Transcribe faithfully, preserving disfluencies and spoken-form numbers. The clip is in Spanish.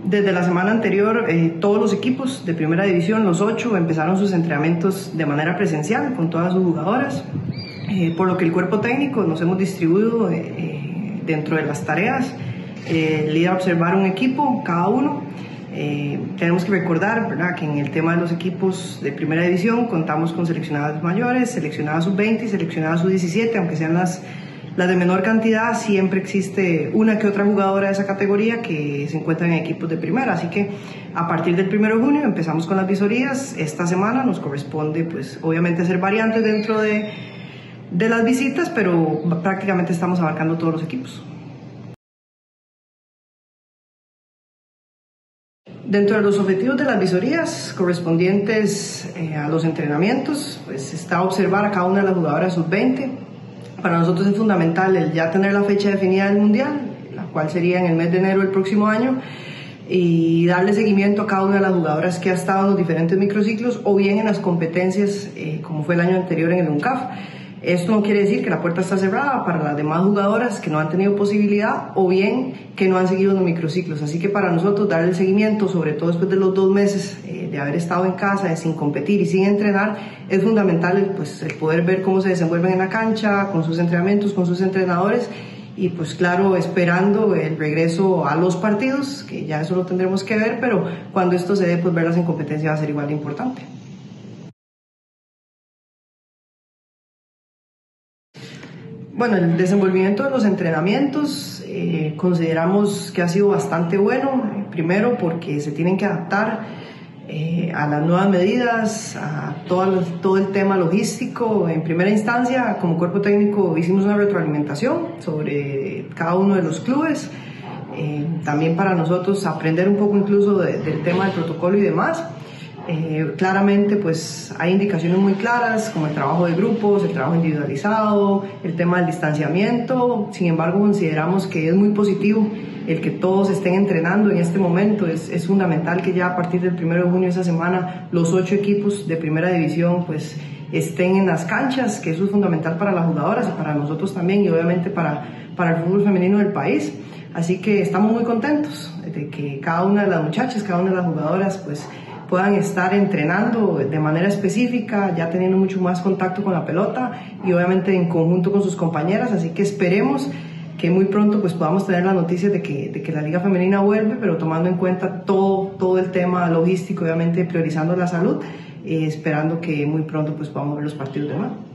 Desde la semana anterior, eh, todos los equipos de primera división, los ocho, empezaron sus entrenamientos de manera presencial con todas sus jugadoras, eh, por lo que el cuerpo técnico nos hemos distribuido eh, eh, dentro de las tareas, eh, el ir a observar un equipo, cada uno. Eh, tenemos que recordar, ¿verdad?, que en el tema de los equipos de primera división contamos con seleccionadas mayores, seleccionadas sub veinte y seleccionadas sub diecisiete, aunque sean las Las de menor cantidad, siempre existe una que otra jugadora de esa categoría que se encuentra en equipos de primera, así que a partir del primero de junio empezamos con las visorías. Esta semana nos corresponde, pues, obviamente hacer variantes dentro de, de las visitas, pero prácticamente estamos abarcando todos los equipos. Dentro de los objetivos de las visorías correspondientes eh, a los entrenamientos, pues está observar a cada una de las jugadoras sub veinte. Para nosotros es fundamental el ya tener la fecha definida del Mundial, la cual sería en el mes de enero del próximo año, y darle seguimiento a cada una de las jugadoras que ha estado en los diferentes microciclos o bien en las competencias, eh, como fue el año anterior en el UNCAF. Esto no quiere decir que la puerta está cerrada para las demás jugadoras que no han tenido posibilidad o bien que no han seguido los microciclos. Así que para nosotros darle el seguimiento, sobre todo después de los dos meses eh, de haber estado en casa, de sin competir y sin entrenar, es fundamental el, pues, el poder ver cómo se desenvuelven en la cancha, con sus entrenamientos, con sus entrenadores y pues claro, esperando el regreso a los partidos, que ya eso lo tendremos que ver, pero cuando esto se dé, pues verlas en competencia va a ser igual de importante. Bueno, el desenvolvimiento de los entrenamientos eh, consideramos que ha sido bastante bueno, primero porque se tienen que adaptar eh, a las nuevas medidas, a todo, todo el tema logístico. En primera instancia, como cuerpo técnico hicimos una retroalimentación sobre cada uno de los clubes, eh, también para nosotros aprender un poco incluso de, del tema del protocolo y demás. Eh, claramente pues hay indicaciones muy claras como el trabajo de grupos, el trabajo individualizado, el tema del distanciamiento. Sin embargo, consideramos que es muy positivo el que todos estén entrenando en este momento. Es, es fundamental que ya a partir del primero de junio, esa semana, los ocho equipos de primera división pues estén en las canchas, que eso es fundamental para las jugadoras y para nosotros también, y obviamente para, para el fútbol femenino del país. Así que estamos muy contentos de que cada una de las muchachas, cada una de las jugadoras pues puedan estar entrenando de manera específica, ya teniendo mucho más contacto con la pelota y obviamente en conjunto con sus compañeras. Así que esperemos que muy pronto pues podamos tener la noticia de que, de que la Liga Femenina vuelve, pero tomando en cuenta todo, todo el tema logístico, obviamente priorizando la salud, eh, esperando que muy pronto pues podamos ver los partidos de nuevo.